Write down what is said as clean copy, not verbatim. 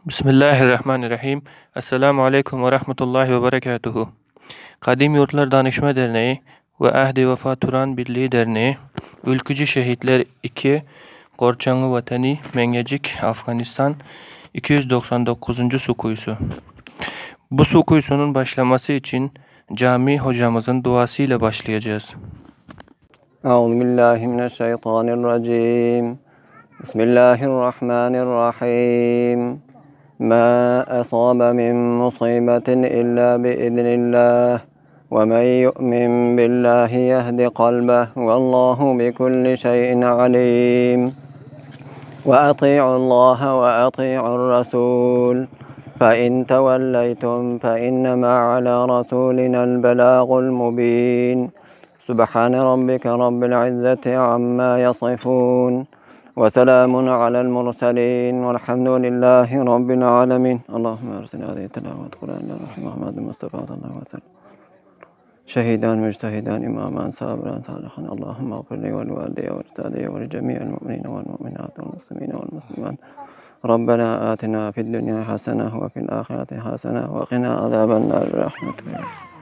Bismillahirrahmanirrahim. Esselamu Aleyküm ve Rahmetullahi ve Berekatuhu. Kadim Yurtlar Danışma Derneği ve Ahdi Vefa Turan Birliği Derneği, Ülkücü Şehitler 2, Korçanlı Vatani, Mengecik, Afganistan, 299. Su Kuyusu. Bu su kuyusunun başlaması için cami hocamızın duasıyla başlayacağız. Euzubillahimineşşeytanirracim. Bismillahirrahmanirrahim. ما أصاب من مصيبة إلا بإذن الله ومن يؤمن بالله يهد قلبه والله بكل شيء عليم وأطيعوا الله وأطيعوا الرسول فإن توليتم فإنما على رسولنا البلاغ المبين سبحان ربك رب العزة عما يصفون وسلام على المرسلين والحمد لله رب العالمين. اللهم ارسل هذه التلاوة قرآن محمد المصطفى صلى الله عليه وسلم شهيدا مجتهدا إماما صابرا صالحا. اللهم اغفر لي ولوالدي ولأستاذي ولجميع المؤمنين والمؤمنات والمسلمين والمسلمات. ربنا آتنا في الدنيا حسنة وفي الآخرة حسنة وقنا عذاب النار برحمتك.